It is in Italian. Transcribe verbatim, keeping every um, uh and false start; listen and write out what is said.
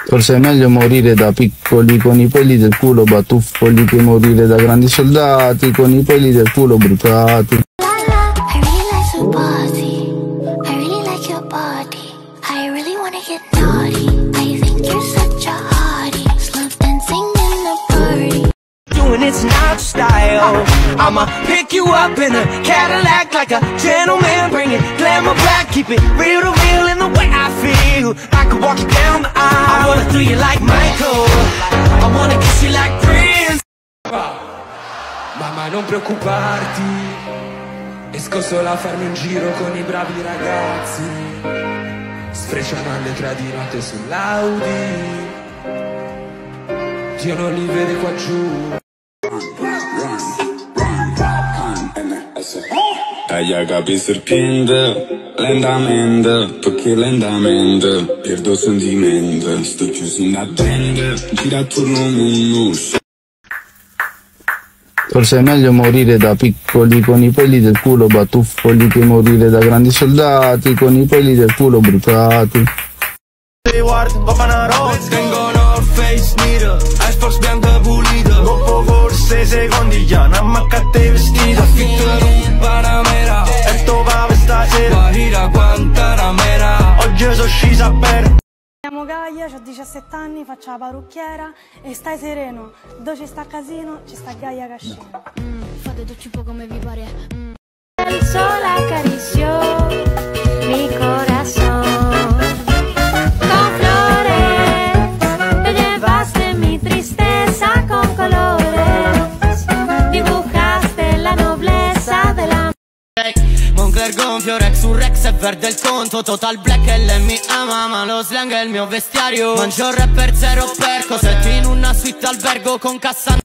Forse è meglio morire da piccoli con i peli del culo batuffoli che morire da grandi soldati con i peli del culo bruciati. It's not style. I'ma pick you up in a Cadillac like a gentleman. Bring it glamour back, keep it real to real in the way I feel. I could walk you down the aisle. I wanna do you like Michael. I wanna kiss you like Prince. Mamma, non preoccuparti, esco solo a farmi un giro con i bravi ragazzi. Sfrecciano alle tre di notte sull'Audi. Dio non li vede qua giù. Ella capi serpiente, lentamente, perché lentamente perdo sentimento. Sto chiuso in attende, gira attorno al mondo. Forse è meglio morire da piccoli con i peli del culo batuffoli che morire da grandi soldati con i peli del culo bruciati. Tengo North Face nero, Xbox bianca pulita. Dopo forse secondi già non ammaccate vestito. Affitto in un Panamera e tu pavi stasera. Guarira Guantanamera. Oggi sono scesa per. Chiamo Gaia, ho diciassette anni, faccio la parrucchiera e stai sereno. Dove ci sta casino, ci sta Gaia Cascina. Mm, fate tutti un po' come vi pare. Mm. El sol acarició mi corazón. Moncler gonfio, Rex su Rex e verde il conto. Total black e lei mi ama, ma lo slang è il mio vestiario. Mangio rapper zero per cosetti in una suite albergo con cassa.